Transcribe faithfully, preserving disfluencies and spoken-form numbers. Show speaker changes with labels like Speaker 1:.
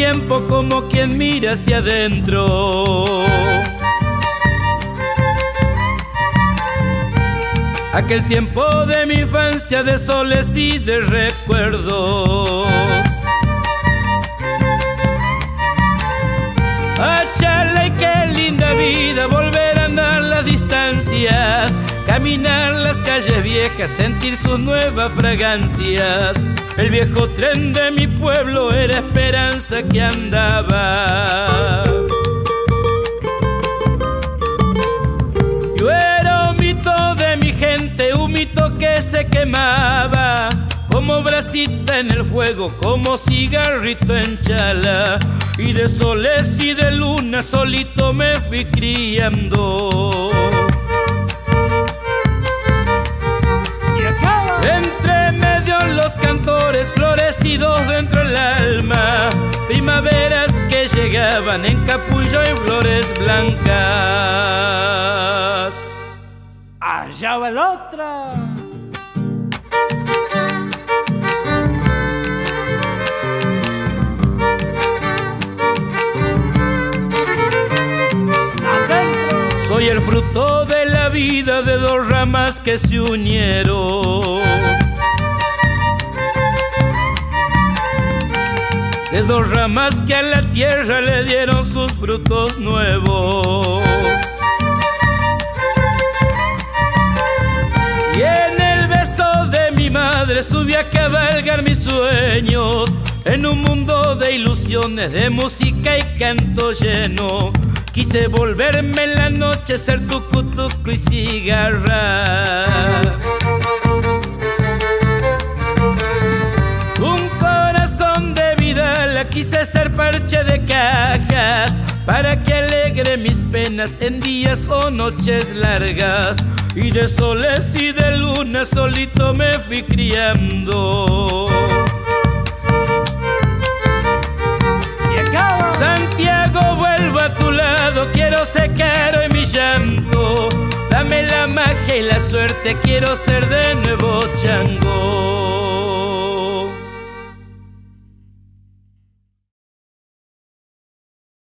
Speaker 1: tiempo como quien mira hacia adentro. Aquel tiempo de mi infancia, de soles y de recuerdos. ¡Ah, chale, qué linda vida! Volver a andar las distancias, caminar las calles viejas, sentir sus nuevas fragancias. El viejo tren de mi pueblo era esperanza que andaba. Yo era un mito de mi gente, un mito que se quemaba, como brasita en el fuego, como cigarrito en chala. Y de soles y de luna solito me fui criando. Entre medio los cantores florecidos dentro del alma, primaveras que llegaban en capullo y flores blancas.
Speaker 2: Allá va la otra.
Speaker 1: Soy el fruto de la vida de dos ramas que se unieron, de dos ramas que a la tierra le dieron sus frutos nuevos. Y en el beso de mi madre subí a cabalgar mis sueños, en un mundo de ilusiones, de música y canto lleno. Quise volverme en la noche, ser tucu tucu y cigarra. Un corazón de vida, la quise ser parche de cajas, para que alegre mis penas en días o noches largas. Y de soles y de luna solito me fui criando. Santiago, vuelvo a tu lado, quiero secar hoy mi llanto. Dame la magia y la suerte, quiero ser de nuevo chango.